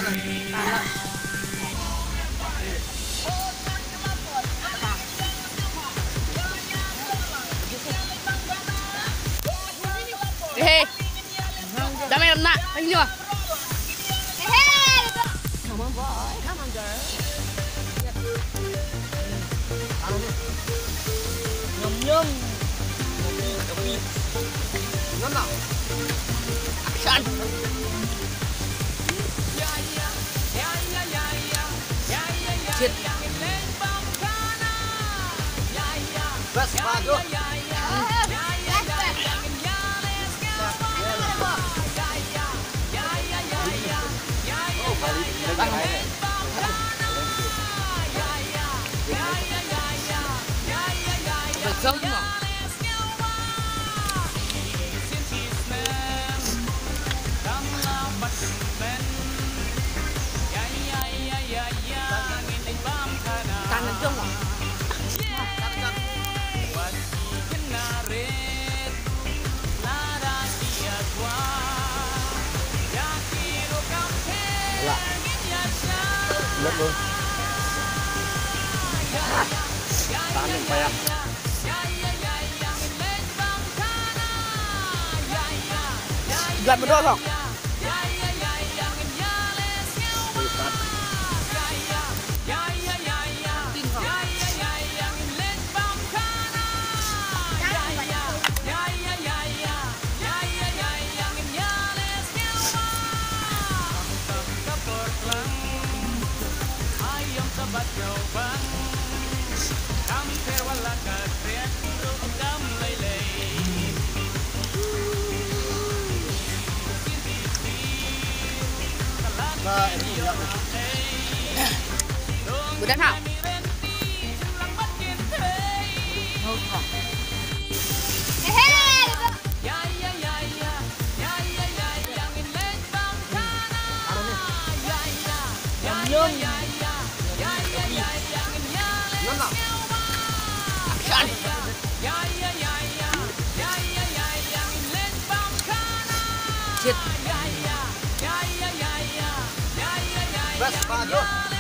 Hei, dah main nak, lagi dua. Come on boy, come on girl. Nhum nhum. Nhum nào. Action. Shit. Best bagus. Betul nggak? Tangan dong. Lật luôn. Tán đừng bay à. Buat berdua dong. Budan hảo. Nhum. Nhum nào. Action. Shit. Best bagus.